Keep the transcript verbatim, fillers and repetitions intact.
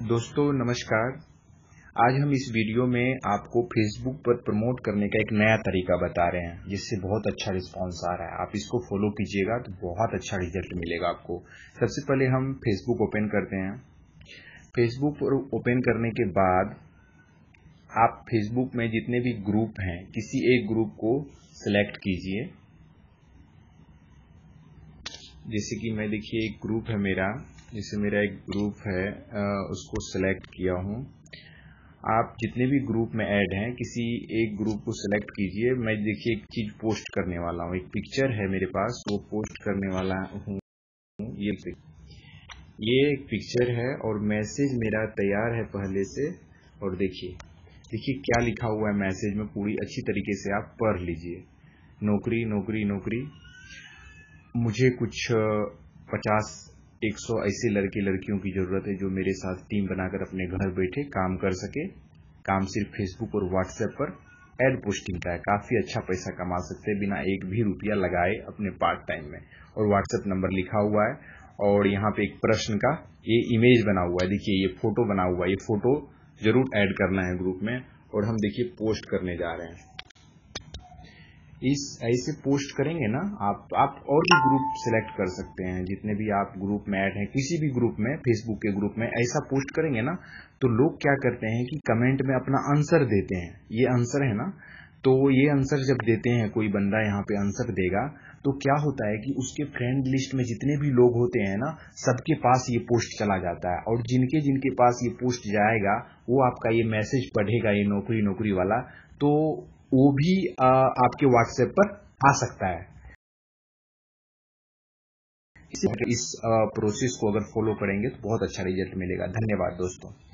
दोस्तों नमस्कार। आज हम इस वीडियो में आपको फेसबुक पर प्रमोट करने का एक नया तरीका बता रहे हैं, जिससे बहुत अच्छा रिस्पांस आ रहा है। आप इसको फॉलो कीजिएगा तो बहुत अच्छा रिजल्ट मिलेगा आपको। सबसे पहले हम फेसबुक ओपन करते हैं। फेसबुक ओपन करने के बाद आप फेसबुक में जितने भी ग्रुप हैं, किसी एक ग्रुप को सिलेक्ट कीजिए। जैसे कि मैं देखिए एक ग्रुप है मेरा, जैसे मेरा एक ग्रुप है, उसको सिलेक्ट किया हूँ। आप जितने भी ग्रुप में ऐड हैं, किसी एक ग्रुप को सिलेक्ट कीजिए। मैं देखिए एक चीज पोस्ट करने वाला हूँ, एक पिक्चर है मेरे पास, वो पोस्ट करने वाला हूँ। ये ये एक पिक्चर है और मैसेज मेरा तैयार है पहले से। और देखिए देखिए क्या लिखा हुआ है मैसेज में, पूरी अच्छी तरीके से आप पढ़ लीजिए। नौकरी नौकरी नौकरी, मुझे कुछ पचास एक सौ ऐसे लड़के लड़कियों की जरूरत है जो मेरे साथ टीम बनाकर अपने घर बैठे काम कर सके। काम सिर्फ फेसबुक और व्हाट्सएप पर एड पोस्टिंग का है। काफी अच्छा पैसा कमा सकते हैं बिना एक भी रुपया लगाए अपने पार्ट टाइम में। और व्हाट्सएप नंबर लिखा हुआ है और यहाँ पे एक प्रश्न का ये इमेज बना हुआ है। देखिए ये फोटो बना हुआ है, ये फोटो जरूर ऐड करना है ग्रुप में। और हम देखिए पोस्ट करने जा रहे हैं। इस ऐसे पोस्ट करेंगे ना आप आप और भी ग्रुप सिलेक्ट कर सकते हैं। जितने भी आप ग्रुप में ऐड हैं, किसी भी ग्रुप में, फेसबुक के ग्रुप में ऐसा पोस्ट करेंगे ना, तो लोग क्या करते हैं कि कमेंट में अपना आंसर देते हैं। ये आंसर है ना, तो ये आंसर जब देते हैं, कोई बंदा यहाँ पे आंसर देगा, तो क्या होता है कि उसके फ्रेंड लिस्ट में जितने भी लोग होते हैं ना, सबके पास ये पोस्ट चला जाता है। और जिनके जिनके पास ये पोस्ट जाएगा, वो आपका ये मैसेज पढ़ेगा, ये नौकरी नौकरी वाला, तो वो भी आ, आपके व्हाट्सएप पर आ सकता है। इस, इस प्रोसेस को अगर फॉलो करेंगे तो बहुत अच्छा रिजल्ट मिलेगा। धन्यवाद दोस्तों।